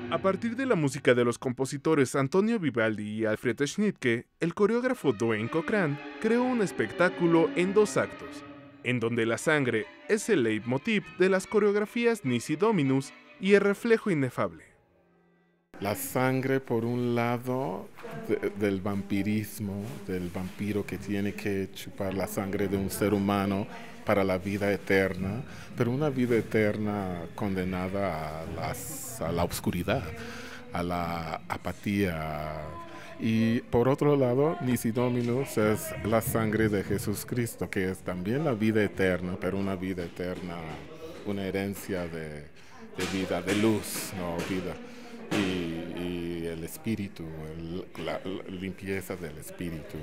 A partir de la música de los compositores Antonio Vivaldi y Alfred Schnittke, el coreógrafo Dwayne Cochran creó un espectáculo en dos actos, en donde la sangre es el leitmotiv de las coreografías Nisi Dominus y el reflejo inefable. La sangre, por un lado, del vampirismo, del vampiro que tiene que chupar la sangre de un ser humano para la vida eterna, pero una vida eterna condenada a la oscuridad, a la apatía. Y por otro lado, Nisi Dominus es la sangre de Jesucristo, que es también la vida eterna, pero una vida eterna, una herencia de vida, de luz, no vida. Y el espíritu, la limpieza del espíritu.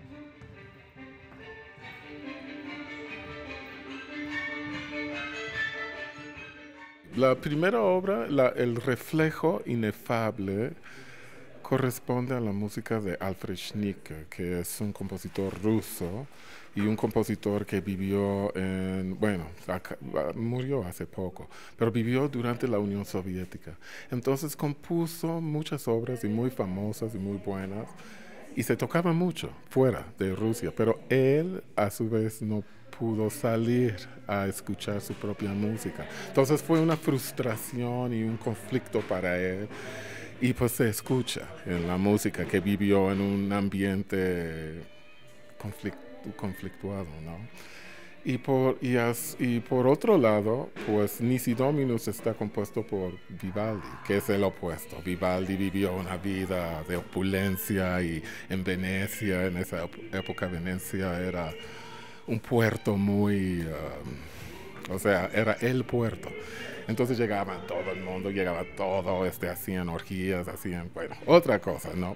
La primera obra, El reflejo inefable, corresponde a la música de Alfred Schnittke, que es un compositor ruso y un compositor que vivió murió hace poco, pero vivió durante la Unión Soviética. Entonces compuso muchas obras y muy famosas y muy buenas y se tocaba mucho fuera de Rusia, pero él a su vez no pudo salir a escuchar su propia música. Entonces fue una frustración y un conflicto para él. Y pues se escucha en la música que vivió en un ambiente conflictuado, ¿no? Y por otro lado, pues Nisi Dominus está compuesto por Vivaldi, que es el opuesto. Vivaldi vivió una vida de opulencia y en Venecia, en esa época Venecia era un puerto muy, era el puerto. Entonces llegaba todo el mundo, llegaba todo, hacían orgías, otra cosa, ¿no?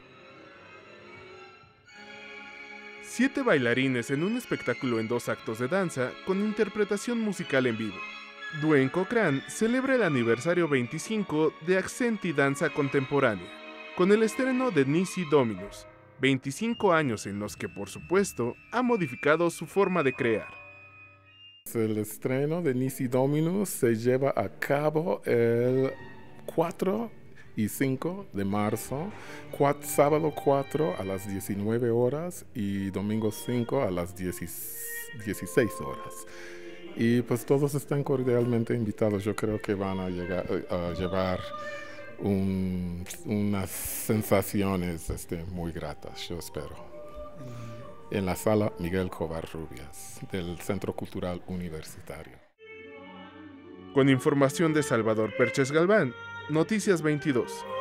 7 bailarines en un espectáculo en dos actos de danza con interpretación musical en vivo. Dwayne Cochran celebra el aniversario 25 de Accenti Danza Contemporánea, con el estreno de Nisi Dominus, 25 años en los que, por supuesto, ha modificado su forma de crear. El estreno de Nisi Dominus se lleva a cabo el 4 y 5 de marzo, sábado 4 a las 19 horas y domingo 5 a las 16 horas. Y pues todos están cordialmente invitados. Yo creo que van a llevar unas sensaciones muy gratas, yo espero. En la sala Miguel Covarrubias del Centro Cultural Universitario. Con información de Salvador Perches Galván, Noticias 22.